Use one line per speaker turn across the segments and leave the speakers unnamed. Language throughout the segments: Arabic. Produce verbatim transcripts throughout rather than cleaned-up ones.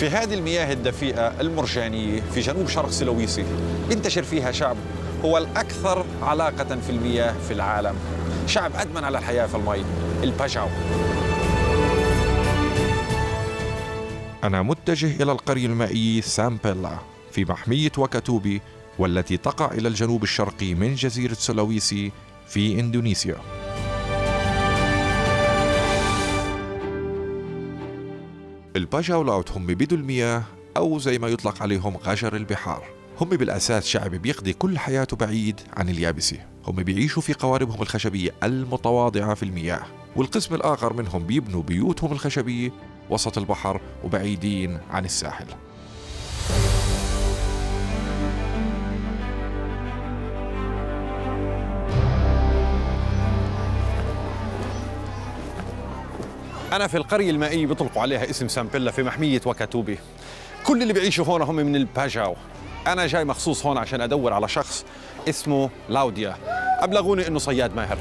في هذه المياه الدفيئة المرجانية في جنوب شرق سلويسي ينتشر فيها شعب هو الأكثر علاقة في المياه في العالم، شعب أدمن على الحياة في المي، الباجاو.
أنا متجه إلى القرية المائية سامبيلا في محمية وكاتوبي، والتي تقع إلى الجنوب الشرقي من جزيرة سلويسي في إندونيسيا. الباجاو لاوت هم بدو المياه، أو زي ما يطلق عليهم غجر البحار. هم بالأساس شعب بيقضي كل حياته بعيد عن اليابسة. هم بيعيشوا في قواربهم الخشبية المتواضعة في المياه، والقسم الآخر منهم بيبنوا بيوتهم الخشبية وسط البحر وبعيدين عن الساحل.
أنا في القرية المائية بيطلقوا عليها اسم سامبيلا في محمية وكاتوبي. كل اللي بيعيشوا هون هم من الباجاو. أنا جاي مخصوص هون عشان أدور على شخص اسمه لاوديا. أبلغوني إنه صياد ماهر.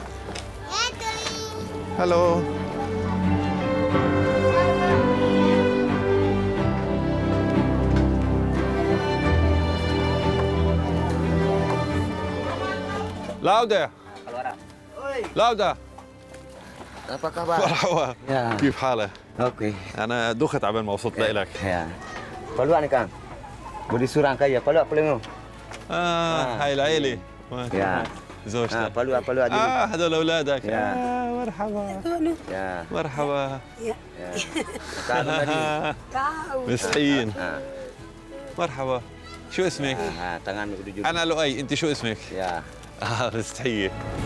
هلو. لاودا. لاودا.
Apa kabar?
مرحبا.
يا.
كيف حالك؟
Oke.
أنا دخت عبال ما وصلت لإلك.
Ya. Paluan Kang. Budi surang kaya, palu apa lengo?
آه هاي العيلة.
يا.
زوجتك.
Ah, palu apa palu aja.
آه هذول أولادك.
يا.
آه مرحبا.
Ya.
مرحبا.
Ya. Kalau tadi.
مسحين.
Ah.
مرحبا. شو اسمك؟
Ah, tangan udah juga.
أنا لؤي، أنت شو اسمك؟
Ya.
آه مستحية.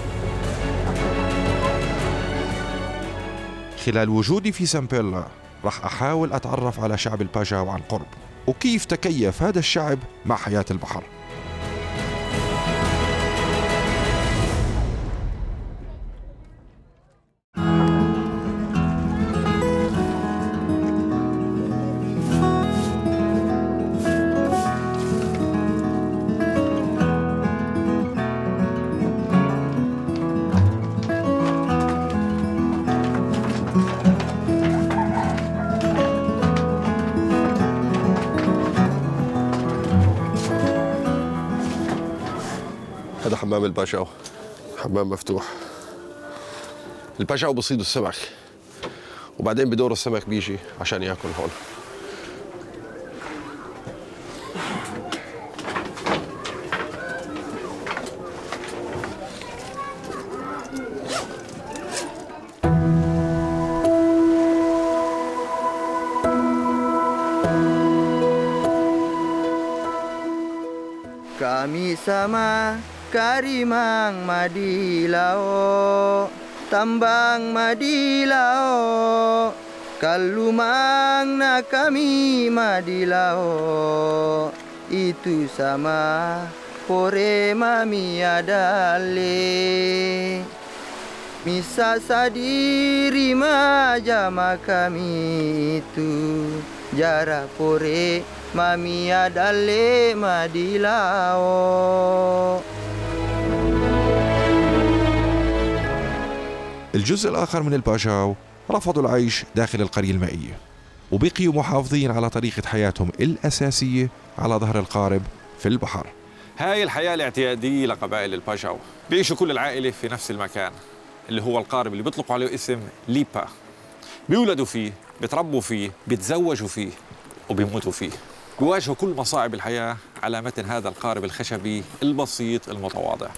خلال وجودي في سامبيلا رح أحاول أتعرف على شعب الباجاو عن قرب، وكيف تكيف هذا الشعب مع حياة البحر.
هذا حمام الباجاو، حمام مفتوح. الباجاو بصيدوا السمك وبعدين بدور السمك بيجي عشان ياكل هون.
Kami sama Karimang Madilao, tambang Madilao, kalumang na kami Madilao, itu sama pore mami adale, misa sadiri majama kami itu jara pore mami adale Madilao.
الجزء الآخر من الباجاو رفضوا العيش داخل القرية المائية، وبقيوا محافظين على طريقة حياتهم الأساسية على ظهر القارب في البحر.
هاي الحياة الاعتيادية لقبائل الباجاو، بيعيشوا كل العائلة في نفس المكان اللي هو القارب اللي بيطلقوا عليه اسم ليبا. بيولدوا فيه، بيتربوا فيه، بيتزوجوا فيه، وبيموتوا فيه. بيواجهوا كل مصاعب الحياة على متن هذا القارب الخشبي البسيط المتواضع.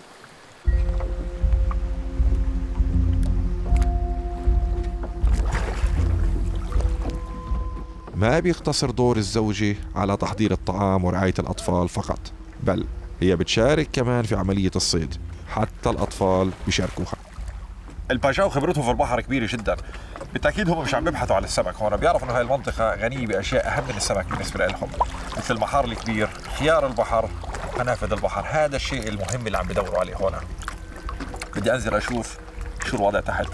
ما بيقتصر دور الزوجة على تحضير الطعام ورعاية الأطفال فقط، بل هي بتشارك كمان في عملية الصيد، حتى الأطفال بيشاركوها.
الباجاو خبرتهم في البحر كبيرة جدا، بالتأكيد هم مش عم بيبحثوا عن السمك هون، بيعرفوا إنه هاي المنطقة غنية بأشياء أهم من السمك بالنسبة لهم، مثل البحار الكبير، خيار البحر، قنافذ البحر. هذا الشيء المهم اللي عم بدوروا عليه هون. بدي أنزل أشوف شو الوضع تحت.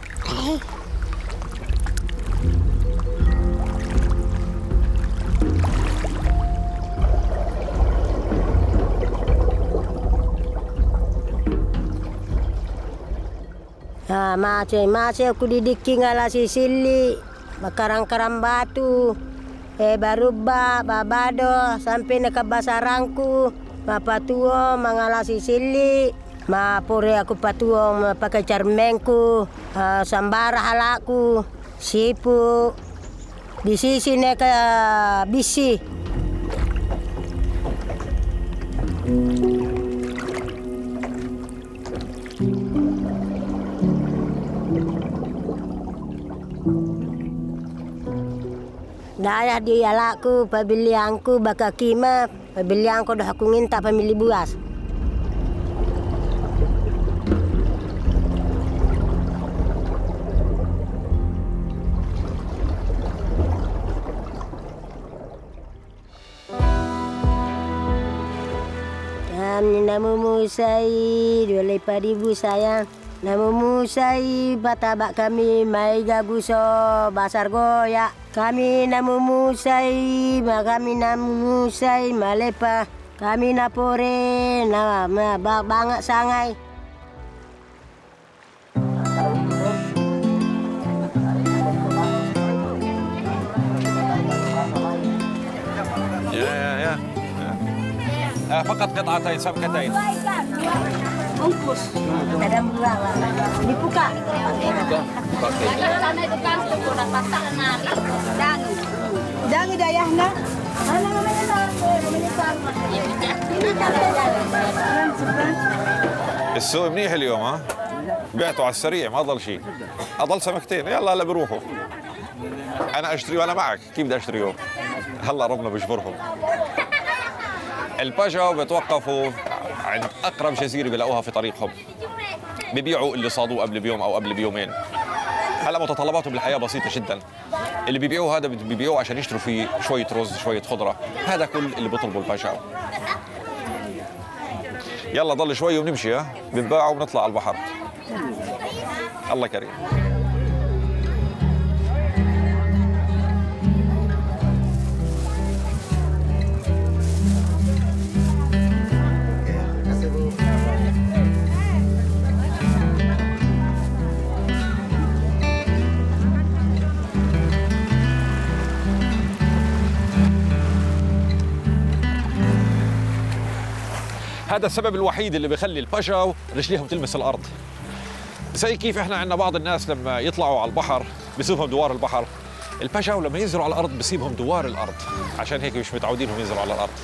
Ah, masih masih aku didiking ala sisili, makarang-karang batu. eh Baruba, Babado, sampai ke Basarangku, ma patuo mengalasi sili, ma pore aku patuo pakai cermengku, uh, sambara halaku, sipu, di sisi ne ke bisi. Dayah di alaku, pabiliangku baka kima, pabiliangku dah aku nginta pamili buas. Kami namumu sai, dua lepa ribu sayang. Namumu sai, batabak kami mai gaguso basar goyak. Kami namumu sai, ma kami namumu sai malepa. Kami napore, na ma banget sangai.
يا يا يا آه فقط قطعتين سمكتين.
Bungkus. Ada dua. Dibuka. Dangi. Dangi dayahna. Mana namanya
السوق منيح اليوم ها؟ بعتوا على السريع ما ضل شيء. اضل سمكتين يلا هلا بروحوا. انا اشتري وانا معك، كيف بدي اشتريهم؟ هلا ربنا بيجبرهم. الباجا بتوقفوا عند اقرب جزيره بلاقوها في طريقهم. ببيعوا اللي صادوه قبل بيوم او قبل بيومين. هلا متطلباتهم بالحياه بسيطه جدا. اللي بيبيعوه هذا بيبيعوه عشان يشتروا فيه شويه رز، شويه خضره، هذا كل اللي بيطلبوا الباجا. يلا ضل شوي وبنمشي ها، بنباع وبنطلع على البحر. الله كريم. هذا السبب الوحيد اللي بيخلي الباجاو رجليهم تلمس الارض. زي كيف احنا عندنا بعض الناس لما يطلعوا على البحر بيسيبهم دوار البحر، الباجاو لما ينزلوا على الارض بيسيبهم دوار الارض، عشان هيك مش متعودين انهم ينزلوا على الارض.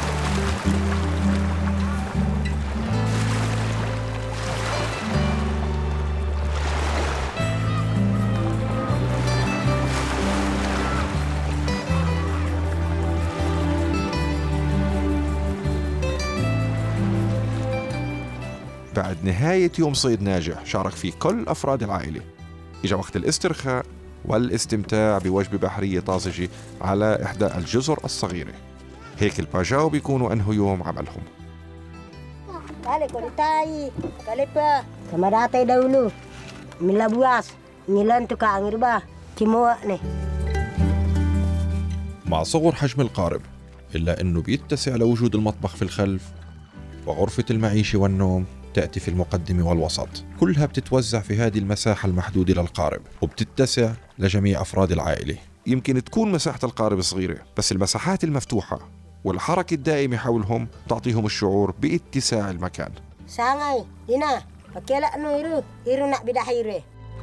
بعد نهاية يوم صيد ناجح شارك فيه كل أفراد العائلة، إجا وقت الاسترخاء والاستمتاع بوجبة بحرية طازجة على إحدى الجزر الصغيرة. هيك الباجاو بيكونوا أنهوا يوم عملهم.
Kali kulitai, kali pa. Kamadatay dahulu. Mila buas, nilan tukang irba, kimoa ne.
مع صغر حجم القارب إلا أنه بيتسع لوجود المطبخ في الخلف، وغرفة المعيشة والنوم تأتي في المقدمة والوسط، كلها بتتوزع في هذه المساحة المحدودة للقارب وبتتسع لجميع أفراد العائلة. يمكن تكون مساحة القارب صغيرة، بس المساحات المفتوحة والحركة الدائمة حولهم تعطيهم الشعور باتساع المكان.
Sangai, Dina, pakela no iru, iru nak bidahire.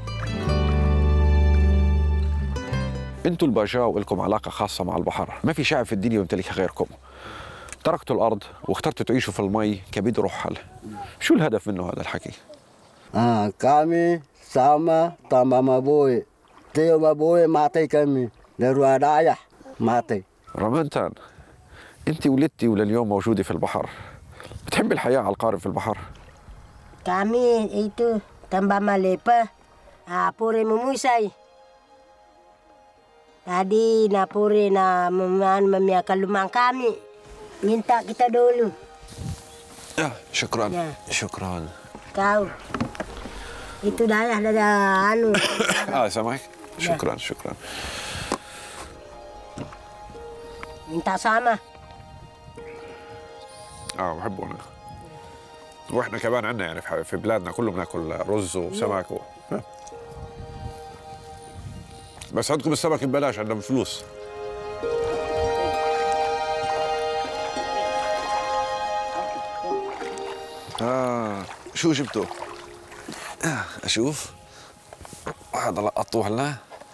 انتوا الباجاو لكم علاقه خاصه مع البحر، ما في شعب في الدنيا يمتلكها غيركم. تركتوا الارض واخترتوا تعيشوا في المي كبيد رحل. شو الهدف منه هذا الحكي؟
Ah, kami sama tambah mabui. Tio mabui mati kami. Dari ayah mati.
رمانتان، انت ولدتي ولليوم موجوده في البحر. بتحبي الحياه على القارب في البحر؟
Kami itu tambah malepa, ah pore memusai. Tadi na pore na meman memiakan lumang kami. Minta kita dulu.
يا شكرا
يا.
شكرا.
Kau. Itu dayah dah anu.
اه سامعك؟ شكرا شكرا.
Minta sama.
اه بحبه انا. واحنا كمان عندنا يعني في في بلادنا كله بناكل رز وسمك و... بس عندكم السمك ببلاش، عندنا بفلوس.
آه شو جبتوا؟
أشوف هذا لقطوه هلا.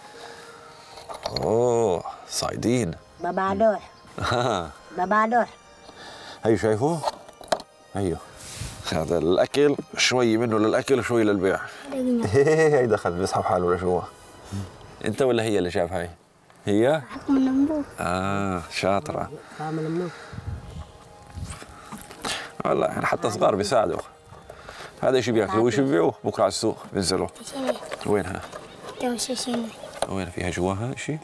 أوه صايدين.
Babadoh. Babadoh.
هيو شايفه؟ هيو هذا الأكل شوي منه للأكل وشوي للبيع. هي دخل بيسحب حاله لجوا. أنت ولا هي اللي شاف هاي؟ هي؟ آه شاطرة. والله يعني حتى صغار بيساعدوا. هذا شيء بياكلوا وش بيبيعوه بكره على السوق بينزلوا. وينها؟ وين فيها جواها شيء؟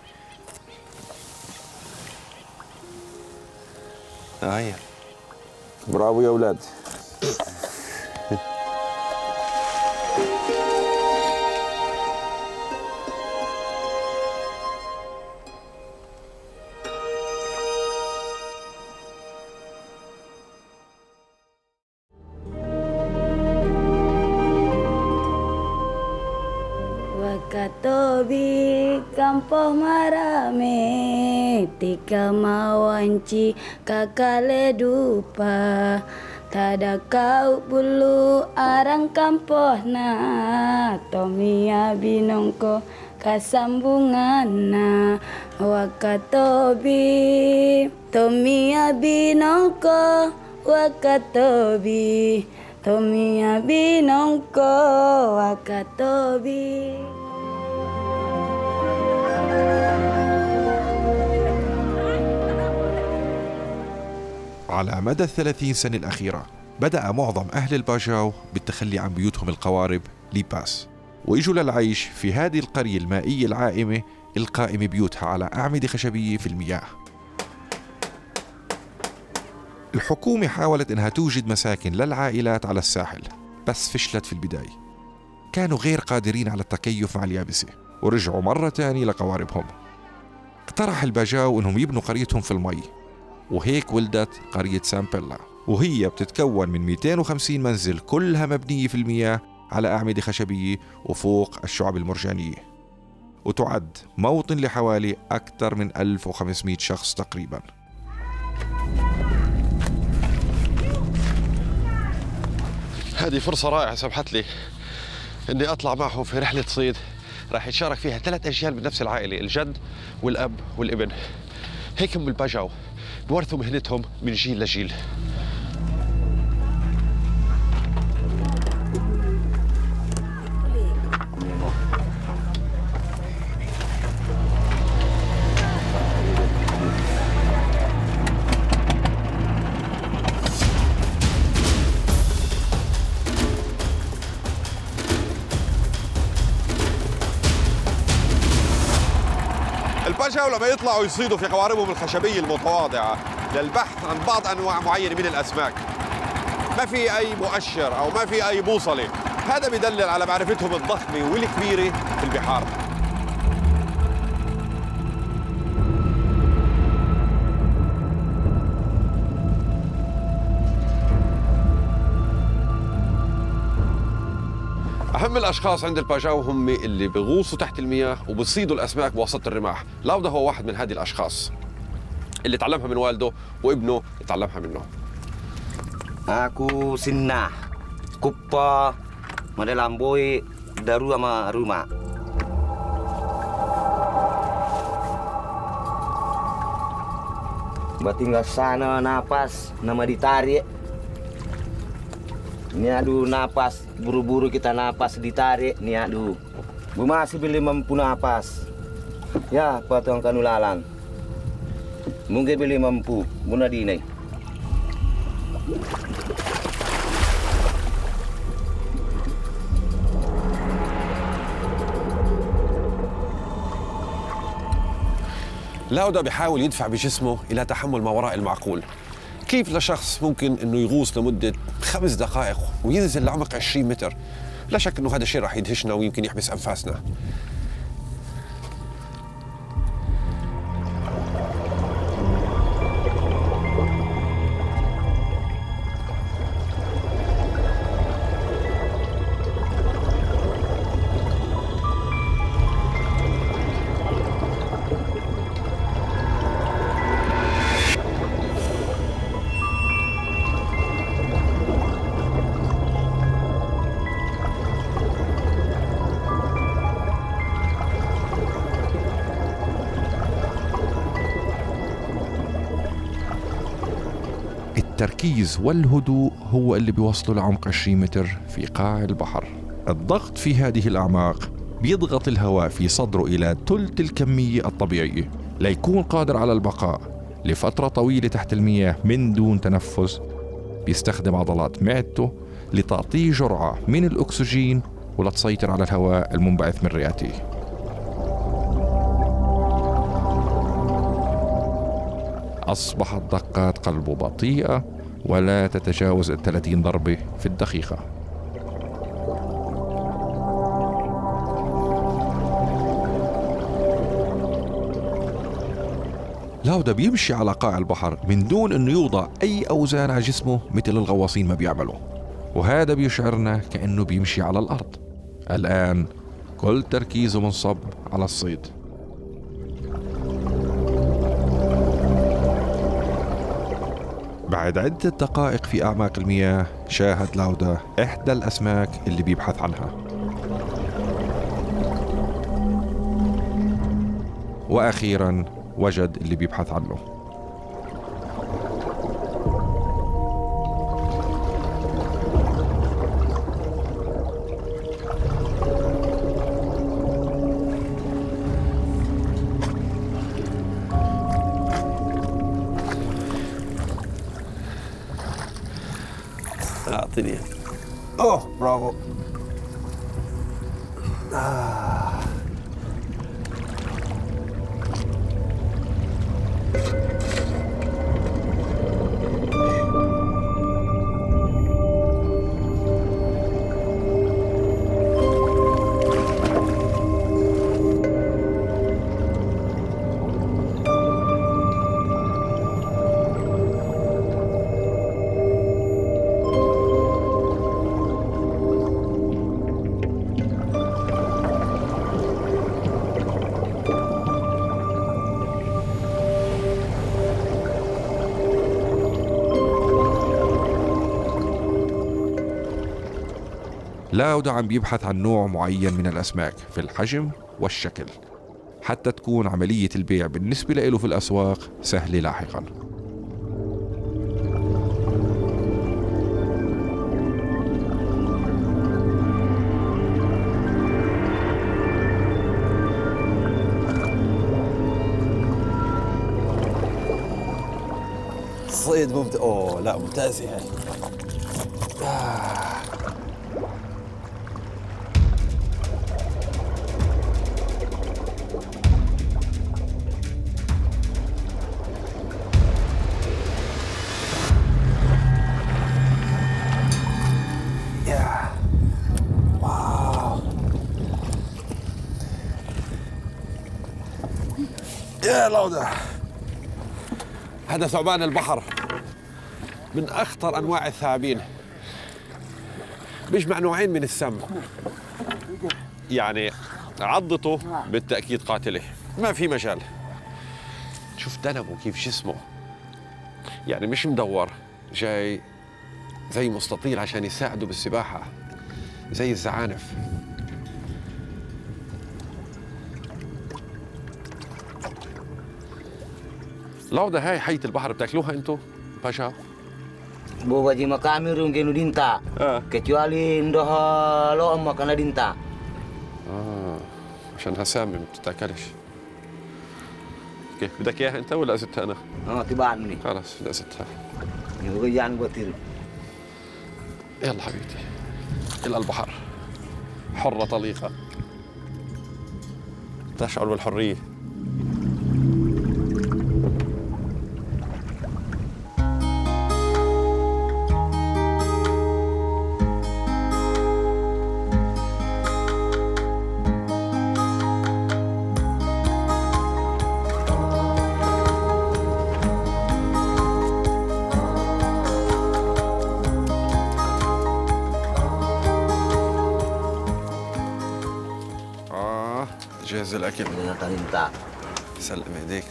آه هي. برافو يا أولاد.
Wakatobi kampung marame tika mawanci kakale dupa tada kau bulu arang kampohna tomia binongko kasambungana wakatobi tomia binongko wakatobi tomia binongko wakatobi.
على مدى الثلاثين سنة الأخيرة بدأ معظم أهل الباجاو بالتخلي عن بيوتهم القوارب ليباس، وإجوا للعيش في هذه القرية المائية العائمة القائمة بيوتها على أعمدة خشبية في المياه. الحكومة حاولت إنها توجد مساكن للعائلات على الساحل، بس فشلت في البداية. كانوا غير قادرين على التكيف مع اليابسة ورجعوا مرة تانية لقواربهم. اقترح الباجاو إنهم يبنوا قريتهم في المي، وهيك ولدت قرية سامبيلا، وهي بتتكون من مئتين وخمسين منزل كلها مبنية في المياه على أعمدة خشبية وفوق الشعب المرجانية، وتعد موطن لحوالي أكثر من ألف وخمسمئة شخص تقريباً.
هذه فرصة رائعة سمحت لي إني أطلع معهم في رحلة صيد راح يتشارك فيها ثلاث أجيال من نفس العائلة، الجد والأب والابن. هيك هم الباجاو بورثوا مهنتهم من جيل لجيل.
الباجاو لما يطلعوا يصيدوا في قواربهم الخشبية المتواضعة للبحث عن بعض أنواع معينة من الأسماك، ما في أي مؤشر أو ما في أي بوصلة، هذا بدلل على معرفتهم الضخمة والكبيرة في البحار. أهم الأشخاص عند الباجاو هم اللي بغوصوا تحت المياه وبصيدوا الأسماك بوسط الرماح. لاودا هو واحد من هذه الأشخاص اللي تعلمها من والده وابنه يتعلمها منه.
Aku Sinah, Kupa, Madelamboi, Daru sama rumah. Batinggal sana napas, nama ditarik. Ini aduh napas, buru-buru kita napas ditarik, nih aduh. Bu masih belum mampu napas. Ya, patong kanulalang. Mungkin belum mampu, muna dinay.
لاودا بيحاول يدفع بجسمه إلى تحمل ما وراء المعقول. كيف لشخص ممكن انه يغوص لمده خمس دقائق وينزل لعمق عشرين متر؟ لا شك انه هذا الشيء راح يدهشنا ويمكن يحبس انفاسنا.
التركيز والهدوء هو اللي بيوصله لعمق عشرين متر في قاع البحر. الضغط في هذه الأعماق بيضغط الهواء في صدره إلى ثلث الكمية الطبيعية ليكون قادر على البقاء لفترة طويلة تحت المياه من دون تنفس. بيستخدم عضلات معدته لتعطيه جرعة من الأكسجين ولتسيطر على الهواء المنبعث من رئتيه. أصبحت دقات قلبه بطيئة ولا تتجاوز الثلاثين ضربة في الدقيقة. لاودا بيمشي على قاع البحر من دون أنه يوضع أي أوزان على جسمه مثل الغواصين ما بيعملوا، وهذا بيشعرنا كأنه بيمشي على الأرض. الآن كل تركيزه منصب على الصيد. بعد عدة دقائق في أعماق المياه شاهد لاودا إحدى الأسماك اللي بيبحث عنها، وأخيراً وجد اللي بيبحث عنه.
أعطيني. أوه برافو. آه.
لاودا عم بيبحث عن نوع معين من الأسماك في الحجم والشكل حتى تكون عملية البيع بالنسبة له في الأسواق سهلة لاحقا.
صيد ممتاز. اوه لا ممتازة هاي. آه. يا واو يا لاودا، هذا ثعبان البحر من أخطر أنواع الثعابين، بيجمع نوعين من السم، يعني عضته بالتأكيد قاتلة، ما في مجال. شوف دنبه كيف جسمه، يعني مش مدور، جاي زي مستطيل عشان يساعده بالسباحة زي الزعانف. لاودا هاي حية البحر بتاكلوها انتو باشا؟
Bawa jima kami rung kenu dinta.
آه.
Kecuali ndoha lo amma kana dinta.
اه عشان هسامي ما بتتاكلش. كيف بدك اياها انت ولا ازتها انا؟
Oh tibaan ni.
خلاص بدي ازتها.
Ni yan botir.
يلا حبيبتي الى البحر، حرة طليقة تشعر بالحرية. جهز الأكل.
Dengan dinta.
سلم ايديك.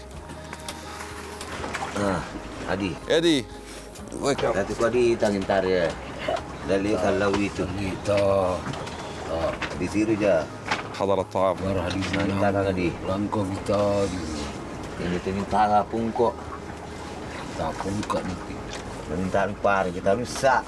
Ah, adi.
ايدي ويك
Dati ko di tangintar ya. Dali kalau itu.
Kita
Oh, di situ aja.
حضر الطعام.
barah di sana.
Kita tadi.
Langkah kita di
Ini tangintar pungko.
tak pun kat nanti.
minta lupa kita rusak.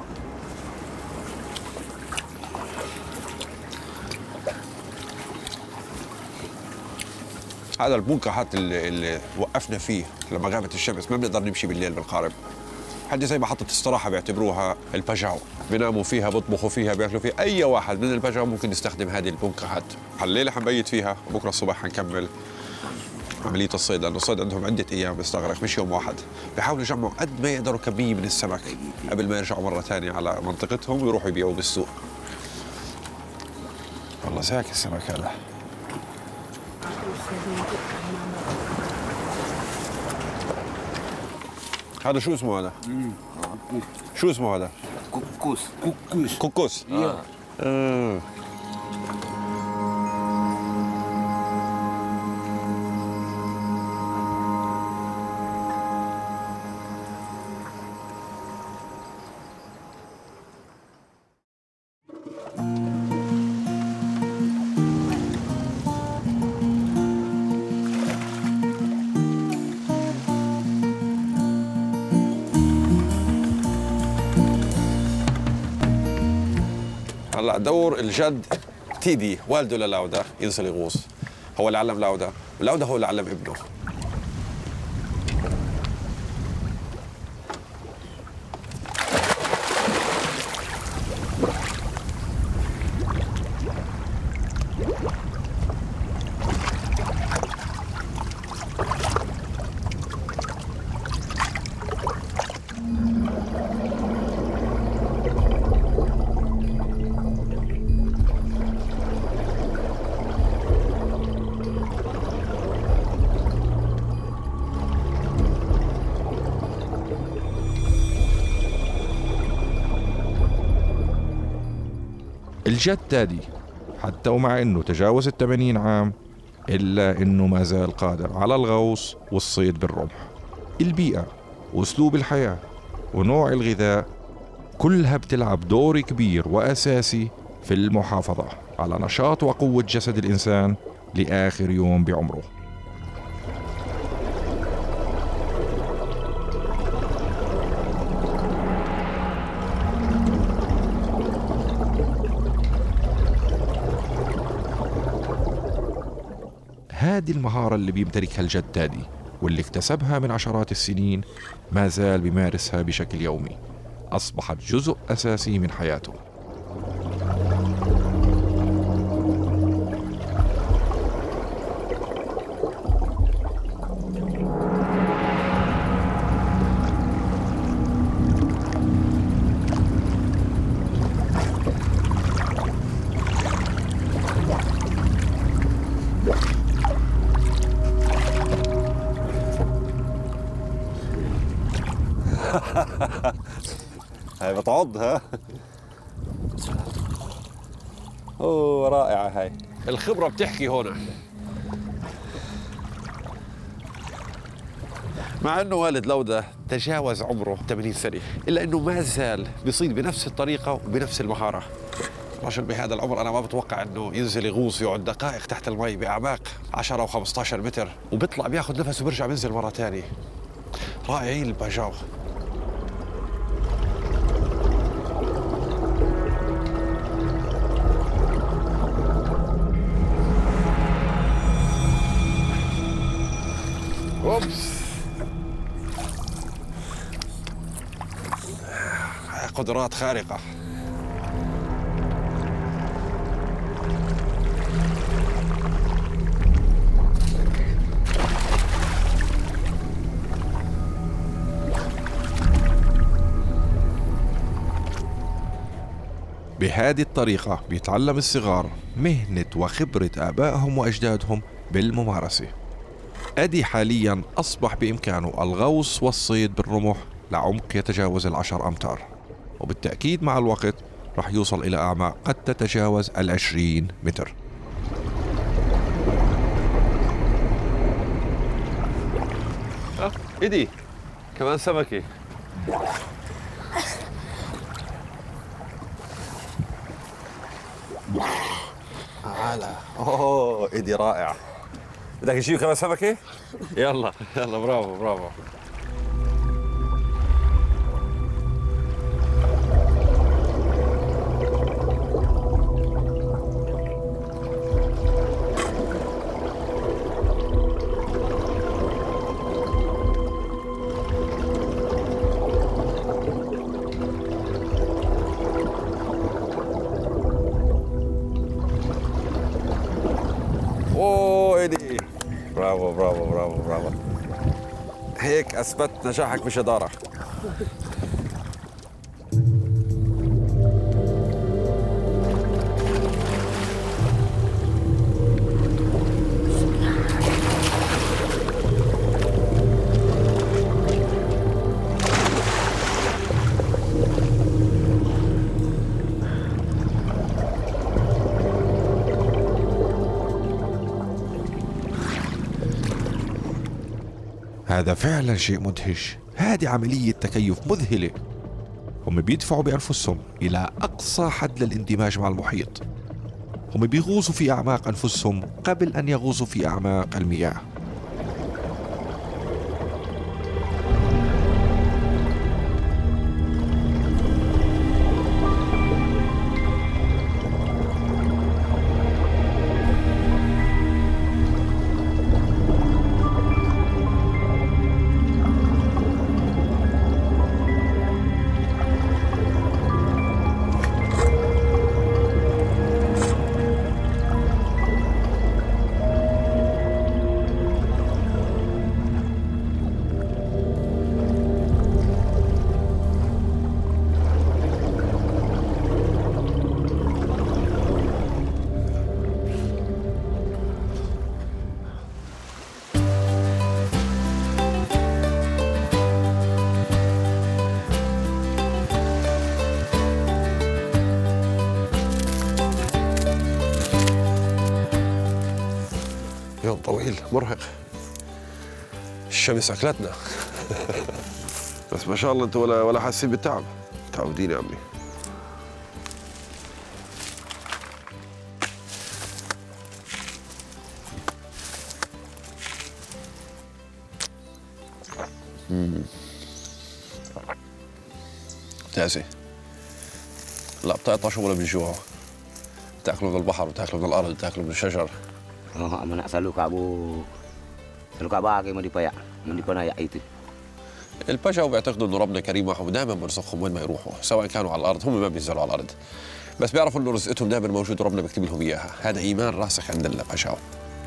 هذا البونكهات اللي, اللي وقفنا فيه لما غابت الشمس، ما بنقدر نمشي بالليل بالقارب. حد زي محطة استراحة بيعتبروها الباجاو، بيناموا فيها، بيطبخوا فيها، بياكلوا فيها. أي واحد من الباجاو ممكن يستخدم هذه البونكهات. الليلة حنبيت فيها وبكرة الصبح حنكمل عملية الصيد، لأنه الصيد عندهم عدة أيام بيستغرق مش يوم واحد. بيحاولوا يجمعوا قد ما يقدروا كمية من السمك قبل ما يرجعوا مرة ثانية على منطقتهم ويروحوا يبيعوه بالسوق. والله زاك السمك هذا. هذا شو اسمه هذا؟ شو اسمه هذا؟
كوكوس. كوكوس.
كوكوس؟ اه, آه. هلا دور الجد تيدي والده للاودا ينزل يغوص، هو اللي علم لاودا، ولاودا هو اللي علم ابنه.
الجد تادي حتى ومع انه تجاوز الثمانين عام الا انه ما زال قادر على الغوص والصيد بالرمح. البيئة واسلوب الحياة ونوع الغذاء كلها بتلعب دور كبير واساسي في المحافظة على نشاط وقوة جسد الانسان لاخر يوم بعمره. هذه المهارة اللي بيمتلكها الجد تادي واللي اكتسبها من عشرات السنين ما زال بيمارسها بشكل يومي، أصبحت جزء أساسي من حياته.
هاي بتعض ها. اوه رائعة هاي. الخبرة بتحكي هنا. مع انه والد لودا تجاوز عمره ثمانين سنة الا انه ما زال بيصيد بنفس الطريقة وبنفس المهارة. رجل بهذا العمر انا ما بتوقع انه ينزل يغوص يقعد دقائق تحت المي باعماق عشرة و خمسة عشر متر وبيطلع بياخذ نفسه وبيرجع بينزل مرة ثانية. رائعين الباجاو. اوبس قدرات خارقة.
بهذه الطريقة بيتعلم الصغار مهنة وخبرة آبائهم وأجدادهم بالممارسة. أدي حاليا أصبح بإمكانه الغوص والصيد بالرمح لعمق يتجاوز العشر أمتار، وبالتأكيد مع الوقت رح يوصل إلى أعماق قد تتجاوز العشرين متر.
أه إيدي كمان سمكة. تعالى. اوه إيدي رائع. بدك تجيب كمان سمكة؟ يلا يلا برافو برافو. برافو برافو برافو برافو. هيك اثبت نجاحك بجداره.
هذا فعلا شيء مدهش. هذه عملية تكيف مذهلة. هم بيدفعوا بأنفسهم إلى أقصى حد للاندماج مع المحيط. هم بيغوصوا في أعماق أنفسهم قبل أن يغوصوا في أعماق المياه.
يوم طويل مرهق، الشمس اكلتنا. بس ما شاء الله انتوا ولا ولا حاسين بالتعب، متعودين يا عمي. امم تاسي لا بتعطشوا ولا بتجوعوا، بتاكلوا من البحر وتاكلوا من الارض وتاكلوا من الشجر.
Oh, anak selalu kabu, selalu kabah mau dipayak, mau dipanayak itu.
البجو بيعتقدوا انه ربنا كريم معهم ودائما بيرزقهم وين ما يروحوا، سواء كانوا على الارض، هم ما بينزلوا على الارض، بس بيعرفوا انه رزقتهم دائما موجود وربنا بيكتب لهم اياها، هذا ايمان راسخ عند البجو.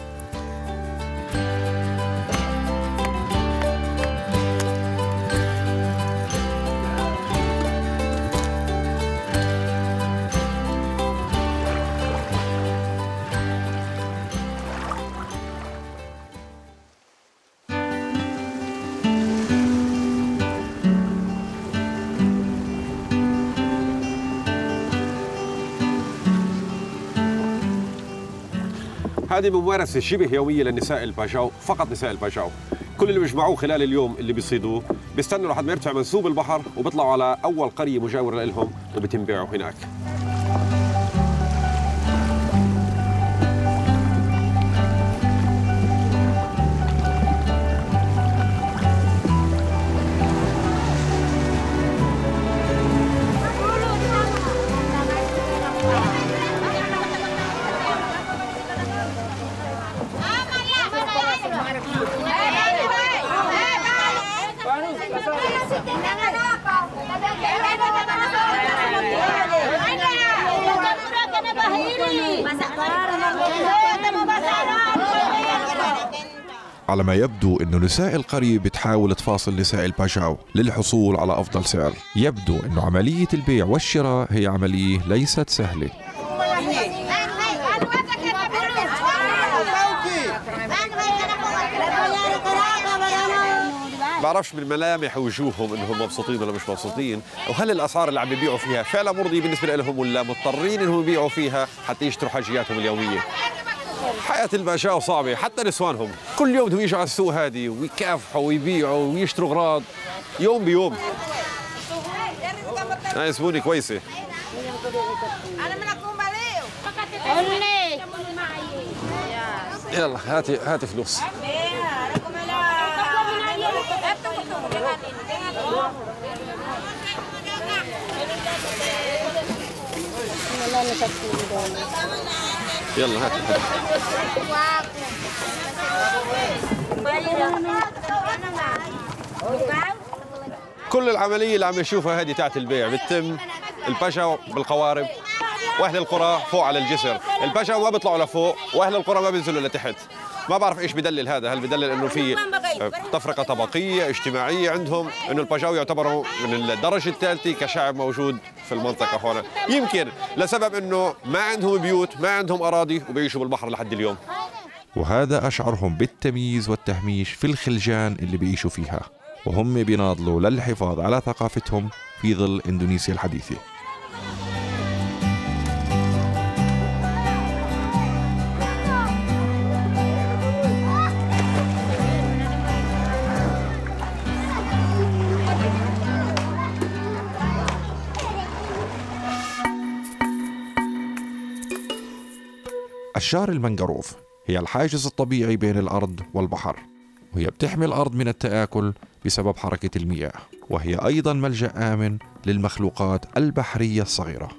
هذه ممارسة شبه يومية للنساء الباجاو، فقط نساء الباجاو. كل اللي بيجمعوه خلال اليوم اللي بيصيدوه بيستنوا لحد ما يرتفع منسوب البحر وبيطلعوا على أول قرية مجاورة لهم وبتنباعوا هناك.
على ما يبدو أن نساء القرية بتحاول تفاصل نساء الباجاو للحصول على أفضل سعر. يبدو أن عملية البيع والشراء هي عملية ليست سهلة.
بعرفش من ملامح وجوههم انهم مبسوطين ولا مش مبسوطين، وهل الاسعار اللي عم بيبيعوا فيها فعلا مرضيه بالنسبه لهم ولا مضطرين انهم يبيعوا فيها حتى يشتروا حاجياتهم اليوميه. حياه الباجاو صعبه، حتى نسوانهم كل يوم بدهم يجوا على السوق هذه ويكافحوا ويبيعوا ويشتروا اغراض يوم بيوم. هاي زبونه كويسه. يلا هاتي هاتي فلوس. يلا هاتي هاتي. كل العملية اللي عم نشوفها هذه تاعت البيع بتتم الباجاو بالقوارب، واهل القرى فوق على الجسر. الباجاو ما بيطلعوا لفوق واهل القرى ما بينزلوا لتحت.
ما بعرف ايش بدلل هذا، هل بدلل انه في تفرقه طبقيه اجتماعيه عندهم، انه الباجاو يعتبروا من الدرجه الثالثه كشعب موجود في المنطقه هون، يمكن لسبب انه ما عندهم بيوت، ما عندهم اراضي وبيعيشوا بالبحر لحد اليوم.
وهذا أشعرهم بالتمييز والتهميش في الخلجان اللي بيعيشوا فيها، وهم بيناضلوا للحفاظ على ثقافتهم في ظل إندونيسيا الحديثة. أشجار المنغروف هي الحاجز الطبيعي بين الأرض والبحر، وهي بتحمي الأرض من التآكل بسبب حركة المياه، وهي أيضا ملجأ آمن للمخلوقات البحرية الصغيرة.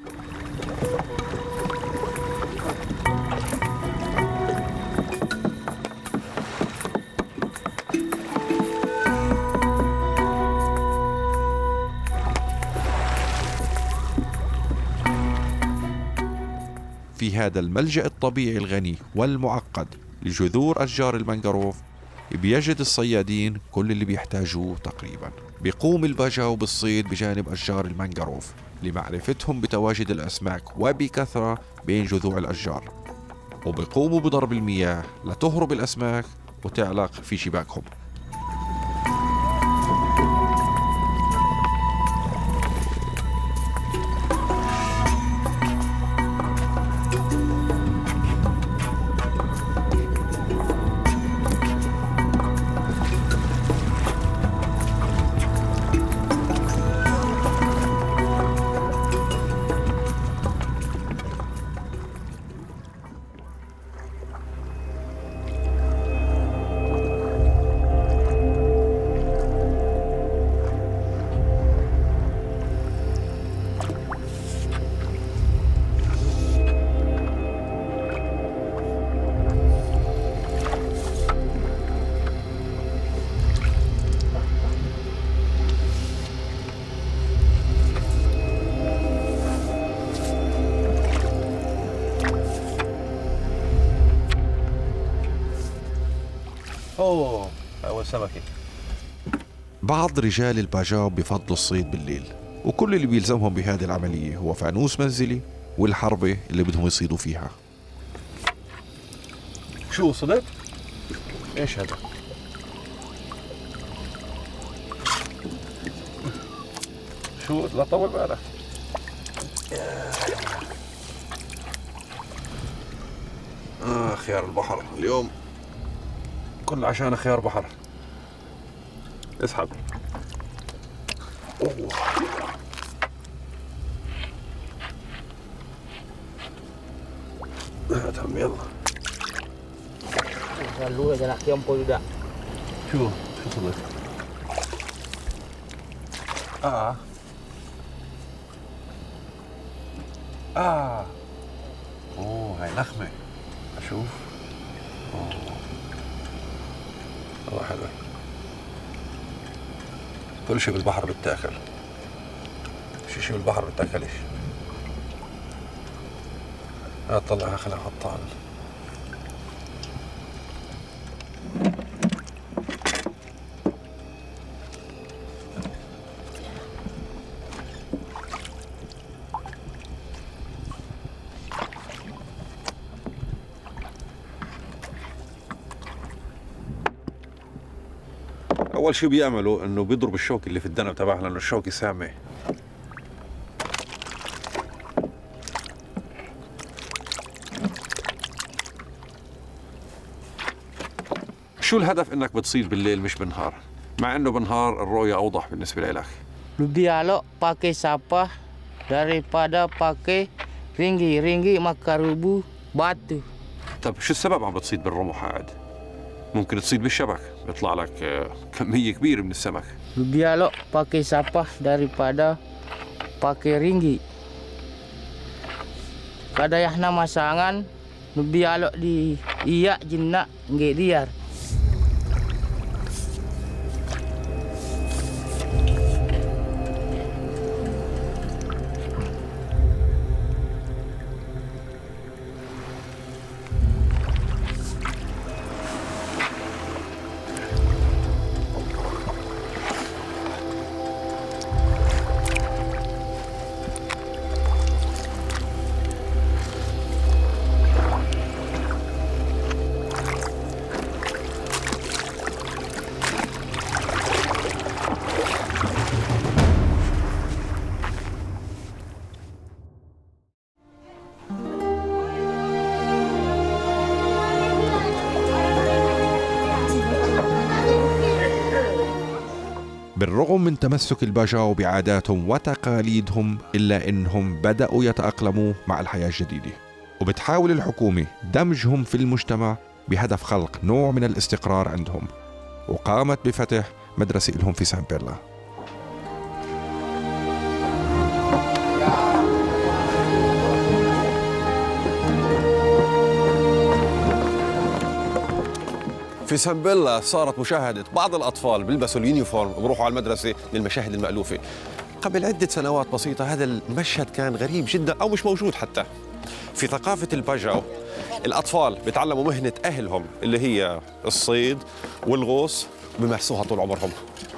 في هذا الملجأ الطبيعي الغني والمعقد لجذور أشجار المنغروف بيجد الصيادين كل اللي بيحتاجوه تقريبا. بيقوم الباجاو بالصيد بجانب أشجار المنغروف لمعرفتهم بتواجد الأسماك وبكثرة بين جذوع الأشجار، وبيقوموا بضرب المياه لتهرب الأسماك وتعلق في شباكهم.
اوه اول سمكه.
بعض رجال الباجاو بفضلوا الصيد بالليل، وكل اللي بيلزمهم بهذه العملية هو فانوس منزلي والحربة اللي بدهم يصيدوا فيها.
شو صدق؟ ايش هذا؟ شو لا طول بالك.
آه خيار البحر اليوم كل عشان خيار بحر. اسحب. أوه. هاتهم يلا.
Lalu aja nak tiempo juga.
شو شو صدق؟ آه آه أوه هاي نخمة. أشوف. أوه والله حلو. كل شيء بالبحر بتاكل. شي شيء بالبحر بتاكلش. ها طلعها خليها حطها. أول شيء بيعملوا إنه بيضرب الشوك اللي في الدنب تبعها لأنه الشوك سامة. شو الهدف إنك بتصيد بالليل مش بالنهار؟ مع إنه بالنهار الرؤية أوضح بالنسبة لك.
Lebih elok pakai sapah daripada pakai ringgi. Ringgi makan rubuh batu.
طب شو السبب عم بتصيد بالرمح عاد؟ ممكن تصيد بالشبك بيطلع لك كمية كبيرة من السمك.
Lebih elok pakai sapah daripada pakai ringgi. Kada yahna masangan lebih elok di iyak jinak nggak liar.
من تمسك الباجاو بعاداتهم وتقاليدهم إلا إنهم بدأوا يتأقلموا مع الحياة الجديدة، وبتحاول الحكومة دمجهم في المجتمع بهدف خلق نوع من الاستقرار عندهم، وقامت بفتح مدرسة لهم في سامبيلا.
في سامبيلا صارت مشاهدة بعض الأطفال بيلبسوا اليونيفورم وبروحوا على المدرسة من المشاهد المألوفة. قبل عدة سنوات بسيطة هذا المشهد كان غريب جدا أو مش موجود حتى. في ثقافة الباجاو الأطفال بيتعلموا مهنة أهلهم اللي هي الصيد والغوص، بيمارسوها طول عمرهم.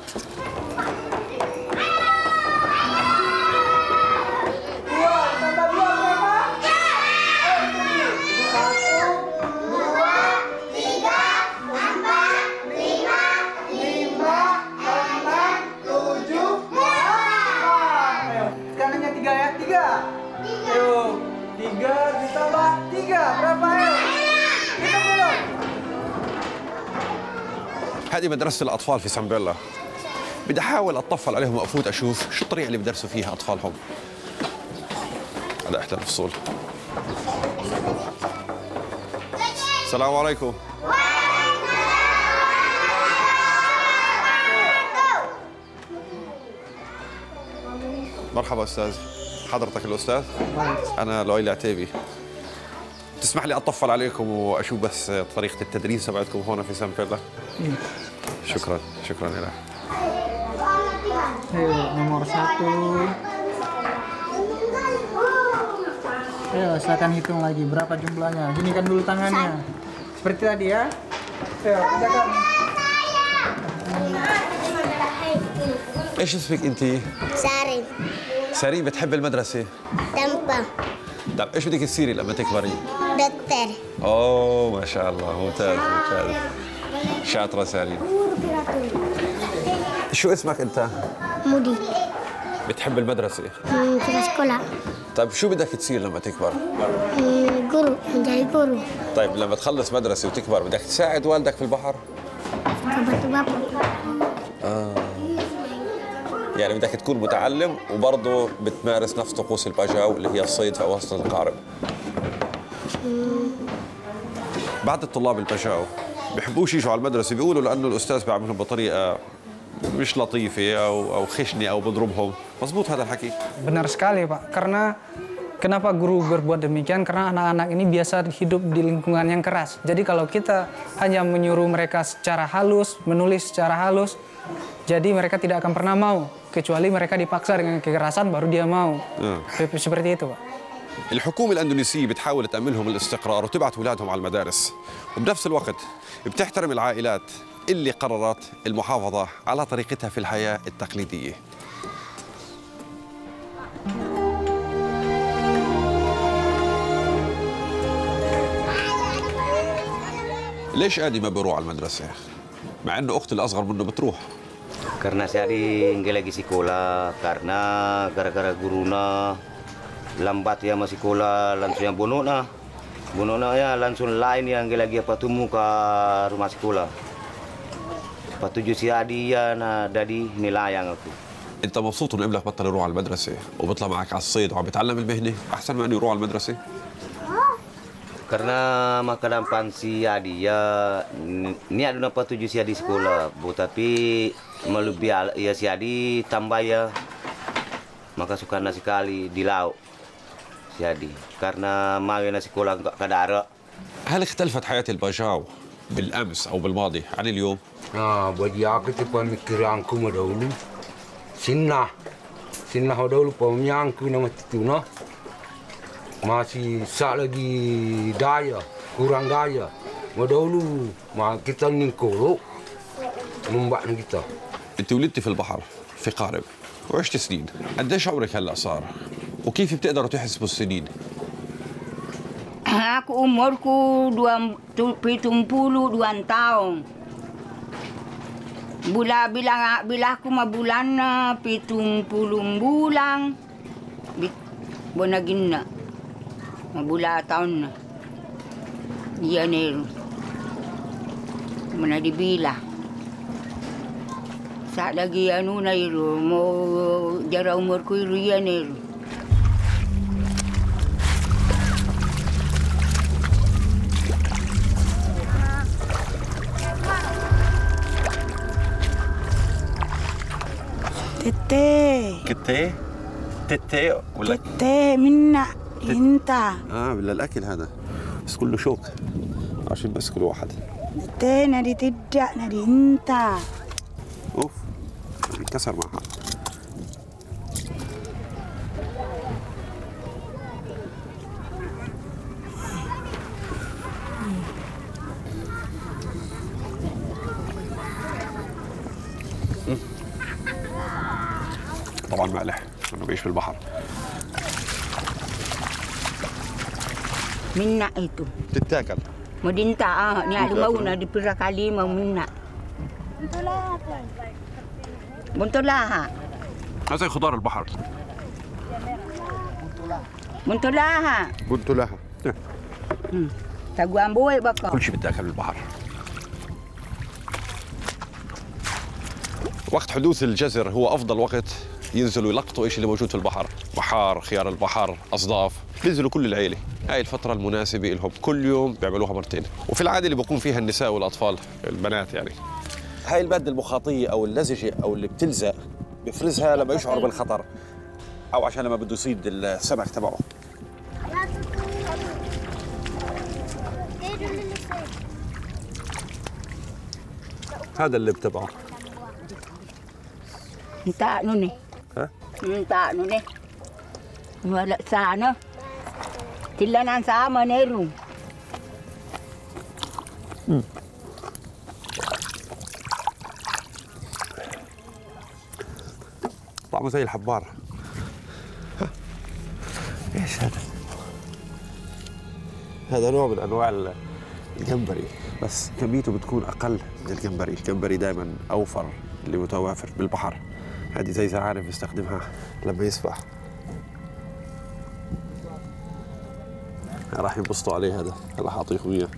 هذه مدرسة الأطفال في سامبيلا. بدي أحاول أتطفل عليهم وأفوت أشوف شو الطريقة اللي بدرسوا فيها أطفالهم. هذا إحدى الفصول. السلام عليكم. مرحبا أستاذ. حضرتك الأستاذ؟ أنا لؤي العتيبي. تسمح لي أطفل عليكم وأشوف بس طريقة التدريس تبعتكم هون في سامبيلا؟ شكرا شكرا لك.
Ayo, nomor satu. Ayo, silakan hitung lagi berapa jumlahnya. Ginikan dulu tangannya. Seperti tadi ya. Ayo, kerjakan.
ايش اسمك انت؟
ساري.
ساري، بتحب المدرسة؟
تنبا.
طب ايش بدك تصيري لما تكبري؟
دكتور.
اوه ما شاء الله، ممتاز ممتاز. شاطرة ساري. شو اسمك انت؟
مودي.
بتحب المدرسة؟
في السكولة.
طيب شو بدك تصير لما تكبر؟
جورو، جاي جورو.
طيب لما تخلص مدرسة وتكبر بدك تساعد والدك في البحر؟
كبرت بابا.
آه. يعني بدك تكون متعلم وبرضه بتمارس نفس طقوس الباجاو اللي هي الصيد في وسط القارب. بعض الطلاب الباجاو بيحبوش يجوا على المدرسة، بيقولوا لأنه الأستاذ بيعاملهم بطريقة مش لطيفة أو أو خشنة أو بضربهم. مظبوط هذا الحكي؟
Benar sekali Pak, karena kenapa guru berbuat demikian? Karena anak-anak ini biasa hidup di lingkungan yang keras. Jadi kalau kita hanya menyuruh mereka secara halus, menulis secara halus, jadi mereka tidak akan pernah mau. Kecuali mereka dipaksa dengan kekerasan baru dia mau.
آه.
Seperti itu Pak.
الحكومة الأندونيسية بتحاول تأمنهم الاستقرار وتبعت أولادهم على المدارس، وبنفس الوقت بتحترم العائلات اللي قررت المحافظة على طريقتها في الحياة التقليدية. ليش آدي ما بيروح على المدرسة؟ مع إنه أختي الأصغر منه بتروح.
Karena saya di nggak lagi sekolah, karena gara-gara guruna lambat ya masih sekolah, langsung yang bono na, bono na ya langsung lain yang nggak lagi apa tumu ke rumah sekolah. Patuju si Adi ya na dari nilayang aku.
أنت مبسوط إنه ابنك بطل يروح على المدرسة وبيطلع معك على الصيد وعم بيتعلم المهنة أحسن من إنه يروح على المدرسة؟
Karena makanan pansi Adi ya ni ada napa tuju si Adi sekolah, bu tapi melebihi ya si Adi tambah ya maka suka nasi kali di laut si Adi karena mau nasi sekolah enggak kadara.
هل اختلفت حياة الباجاو بالأمس أو بالماضي عن اليوم؟
Nah, bagi aku itu pemikiranku dahulu. Sinnah, sinnah dahulu pemikiranku nama itu no. Masih sak lagi daya, kurang daya. Dahulu ma kita ningkolo numbak kita.
أنت ولدتي في البحر في قارب وعشت سنين، قديش عمرك هلا صار؟ وكيف بتقدروا تحسبوا السنين؟
Aku umurku tujuh puluh dua tahun. Bula bilang bila aku ma bulan tujuh puluh bulan. Bonagin na. Mabula tahun na. Janeiro. Mana dibila. Saat lagi anu nairu mau jara umurku iru ya nairu.
Tete.
كتة تتة ولا
تete منا انت.
اه ولا الاكل هذا بس كله شوك عشان بس كل واحد.
تete nadi tidak nadi انت.
اوف انكسر معها. طبعا مالح لانه بيعيش في البحر.
Minyak itu.
تتاكل.
Mau dinta ah, ni ada mau nak dipira kali mau minyak. Buntulah.
هذا خضار البحر.
Buntulah.
بنتلاها.
Tagu amboy bakal.
كل شيء بتاكل بالبحر. وقت حدوث الجزر هو افضل وقت ينزلوا يلقطوا ايش اللي موجود في البحر، بحار، خيار البحر، اصداف، بينزلوا كل العيله، هاي الفتره المناسبه لهم، كل يوم بيعملوها مرتين، وفي العاده اللي بيقوم فيها النساء والاطفال، البنات يعني. هاي الماده المخاطيه او اللزجه او اللي بتلزق بيفرزها لما يشعر بالخطر او عشان لما بده يصيد السمك تبعه. هذا اللي بتبعه.
Minta nu ni.
Hah?
Minta nu ni. Wala sana. Tilanan sama neru.
Hmm. طعمه زي الحبار. ايش هذا؟ هذا نوع من انواع الجمبري بس كميته بتكون اقل من الجمبري، الجمبري دائما اوفر اللي متوافر بالبحر. هذه زي زعانف بيستخدمها لما يسبح. راح ينبسطوا عليه هذا، راح اعطيكم اياه.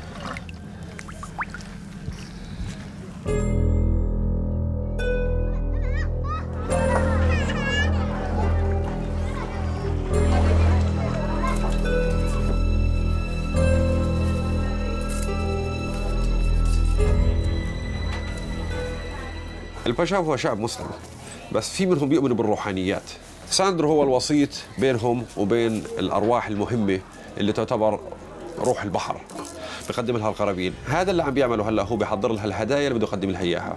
الباشاو هو شعب مسلم بس في منهم بيؤمنوا بالروحانيات. ساندرو هو الوسيط بينهم وبين الأرواح المهمة اللي تعتبر روح البحر، بيقدم لها القرابين. هذا اللي عم بيعمله هلا، هو بيحضر لها الهدايا اللي بده يقدم لها إياها.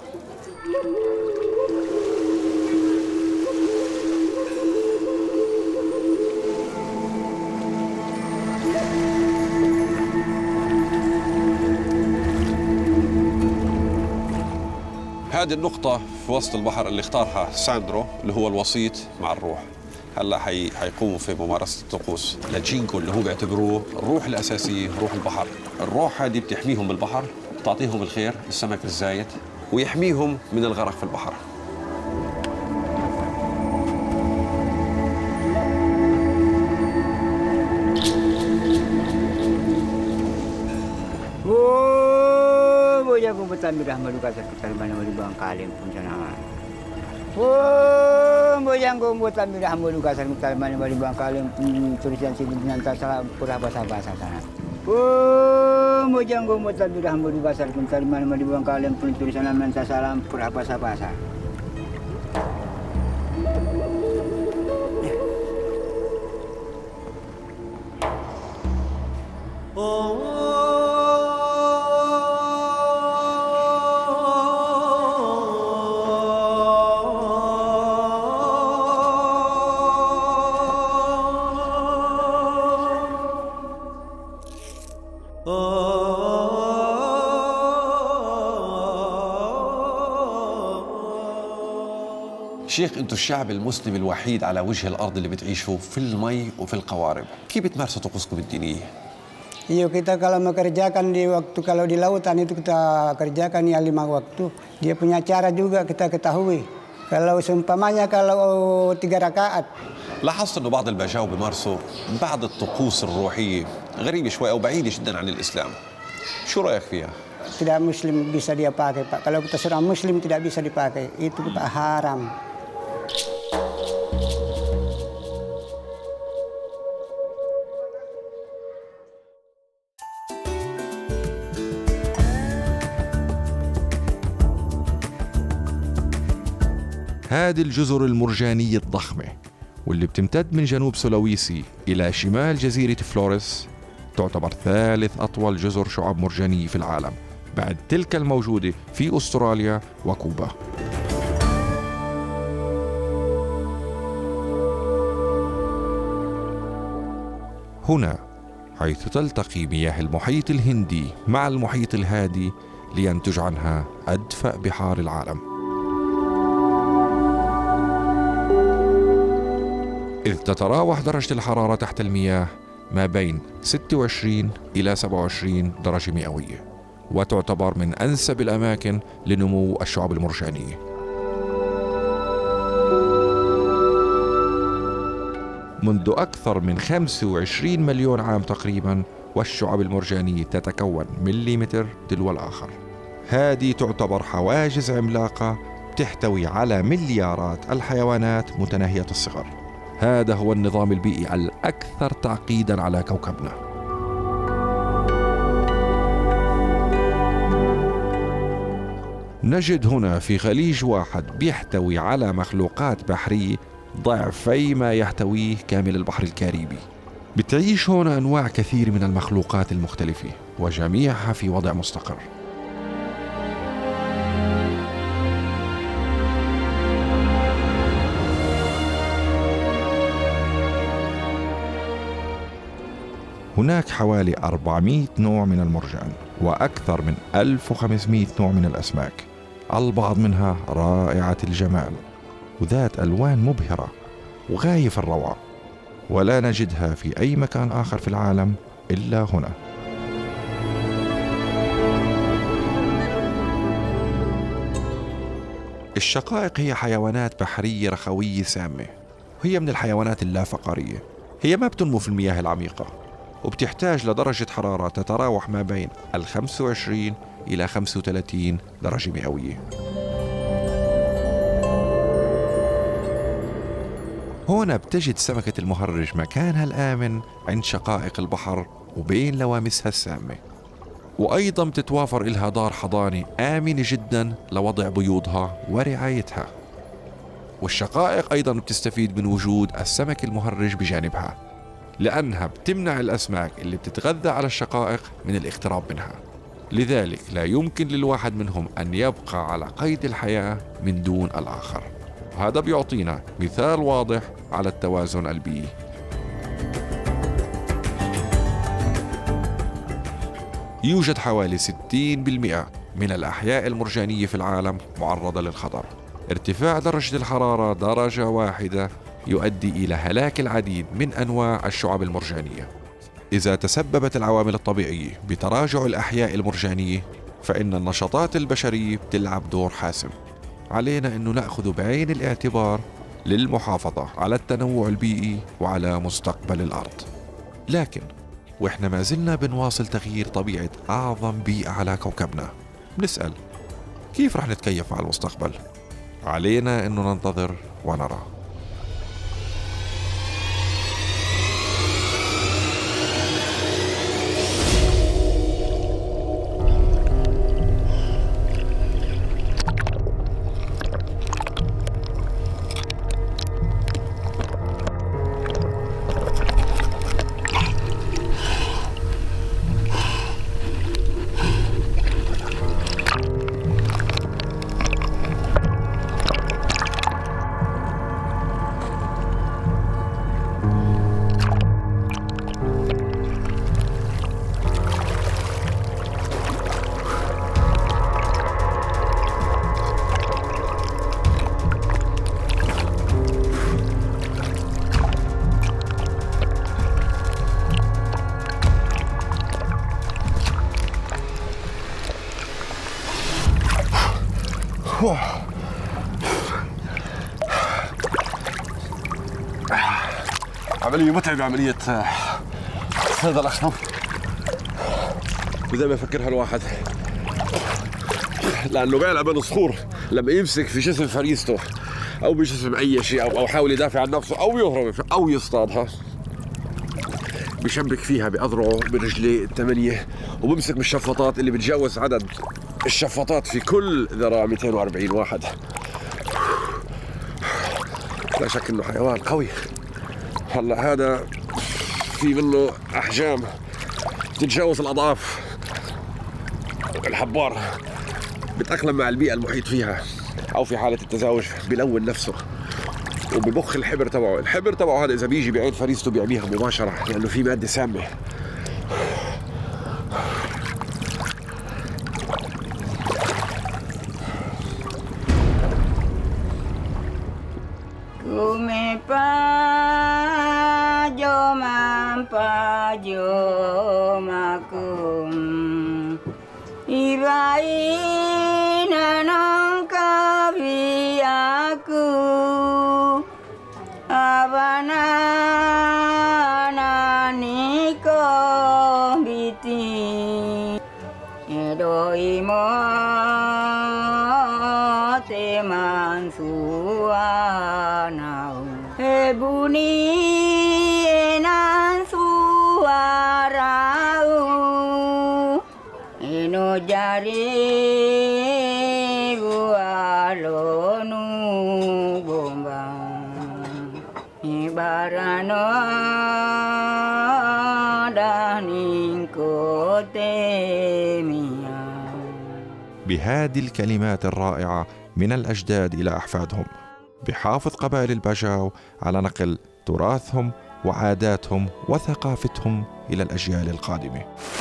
هذه النقطة في وسط البحر اللي اختارها ساندرو اللي هو الوسيط مع الروح. هلا حي... حيقوموا في ممارسة الطقوس لجينكو اللي هو بيعتبروه الروح الأساسية، روح البحر. الروح هذه بتحميهم بالبحر، بتعطيهم الخير، السمك الزايد، ويحميهم من الغرق في البحر.
Aku bertambah malu kasar kita mana malu bang kalim pun sana. Oh, bojang aku bertambah malu kasar kita mana malu bang kalim pun tulisan sini nanti salah pura bahasa bahasa sana. Oh, bojang aku bertambah malu kasar kita mana malu bang kalim pun tulisan nanti salah pura bahasa bahasa. Oh.
شيخ، انتم الشعب المسلم الوحيد على وجه الارض اللي بتعيشوا في المي وفي القوارب، كيف بتمارسوا طقوسكم الدينيه؟
Iya, kita kalau mengerjakan di waktu kalau di lautan itu kita kerjakan ya lima waktu. Dia punya cara juga kita ketahui. Kalau seumpamanya kalau tiga rakaat.
لاحظت انه بعض الباجاو بيمارسوا بعض الطقوس الروحيه غريبه شوي او بعيده جدا عن الاسلام. شو رايك فيها؟
tidak muslim bisa dia pakai, Pak. Kalau kita seorang muslim tidak bisa dipakai, itu Pak haram.
هذه الجزر المرجانية الضخمة واللي بتمتد من جنوب سولويسي إلى شمال جزيرة فلوريس تعتبر ثالث أطول جزر شعاب مرجانية في العالم بعد تلك الموجودة في أستراليا وكوبا. هنا حيث تلتقي مياه المحيط الهندي مع المحيط الهادي لينتج عنها أدفأ بحار العالم. إذ تتراوح درجة الحرارة تحت المياه ما بين ستة وعشرين إلى سبعة وعشرين درجة مئوية، وتعتبر من أنسب الأماكن لنمو الشعاب المرجانية. منذ أكثر من خمسة وعشرين مليون عام تقريبا والشعاب المرجانية تتكون مليمتر تلو الآخر. هذه تعتبر حواجز عملاقة تحتوي على مليارات الحيوانات متناهية الصغر. هذا هو النظام البيئي الأكثر تعقيداً على كوكبنا. نجد هنا في خليج واحد بيحتوي على مخلوقات بحرية ضعفي ما يحتويه كامل البحر الكاريبي. بتعيش هنا أنواع كثير من المخلوقات المختلفة وجميعها في وضع مستقر. هناك حوالي أربعمئة نوع من المرجان وأكثر من ألف وخمسمئة نوع من الأسماك، البعض منها رائعة الجمال وذات ألوان مبهرة وغاية في الروعة، ولا نجدها في أي مكان آخر في العالم إلا هنا. الشقائق هي حيوانات بحرية رخوية سامة، وهي من الحيوانات اللافقارية. هي ما بتنمو في المياه العميقة وبتحتاج لدرجة حرارة تتراوح ما بين ال خمسة وعشرين إلى خمسة وثلاثين درجة مئوية. هنا بتجد سمكة المهرج مكانها الآمن عند شقائق البحر وبين لوامسها السامة، وأيضا بتتوافر إلها دار حضانة آمنة جدا لوضع بيوضها ورعايتها. والشقائق أيضا بتستفيد من وجود السمك المهرج بجانبها، لأنها بتمنع الأسماك اللي بتتغذى على الشقائق من الاقتراب منها. لذلك لا يمكن للواحد منهم أن يبقى على قيد الحياة من دون الآخر. وهذا بيعطينا مثال واضح على التوازن البيئي. يوجد حوالي ستين بالمئة من الأحياء المرجانية في العالم معرضة للخطر. ارتفاع درجة الحرارة درجة واحدة يؤدي إلى هلاك العديد من أنواع الشعاب المرجانية. إذا تسببت العوامل الطبيعية بتراجع الأحياء المرجانية فإن النشاطات البشرية بتلعب دور حاسم. علينا أنه نأخذ بعين الاعتبار للمحافظة على التنوع البيئي وعلى مستقبل الأرض. لكن وإحنا ما زلنا بنواصل تغيير طبيعة أعظم بيئة على كوكبنا، بنسأل كيف رح نتكيف مع المستقبل؟ علينا أنه ننتظر ونرى.
عملية متعبة، عملية صيد الأخطبوط. وإذا ما يفكرها الواحد لانه بيعلق بين الصخور لما يمسك في جسم فريسته او بجسم اي شيء او او حاول يدافع عن نفسه او يهرب او يصطادها، بشبك فيها باذرعه برجليه الثمانيه وبمسك بالشفاطات اللي بتجاوز عدد الشفاطات في كل ذراع مئتين وأربعين واحد. لا شك انه حيوان قوي. هلا هذا في منه احجام تتجاوز الاضعاف. الحبار بتأقلم مع البيئة المحيط فيها او في حالة التزاوج بلون نفسه وببخ الحبر تبعه. الحبر تبعه هذا اذا بيجي بعين فريسته بيعميها مباشرة لانه في مادة سامة.
بهذه الكلمات الرائعة من الأجداد إلى أحفادهم بحافظ قبائل الباجاو على نقل تراثهم وعاداتهم وثقافتهم إلى الأجيال القادمة.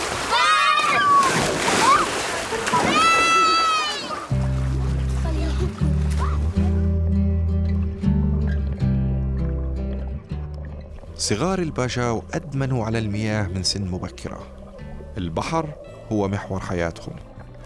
صغار الباجاو أدمنوا على المياه من سن مبكرة. البحر هو محور حياتهم،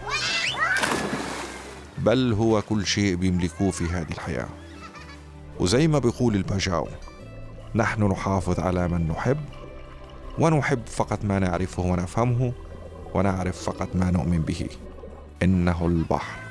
بل هو كل شيء بيملكوه في هذه الحياة. وزي ما بيقول الباجاو: نحن نحافظ على من نحب، ونحب فقط ما نعرفه ونفهمه، ونعرف فقط ما نؤمن به. إنه البحر.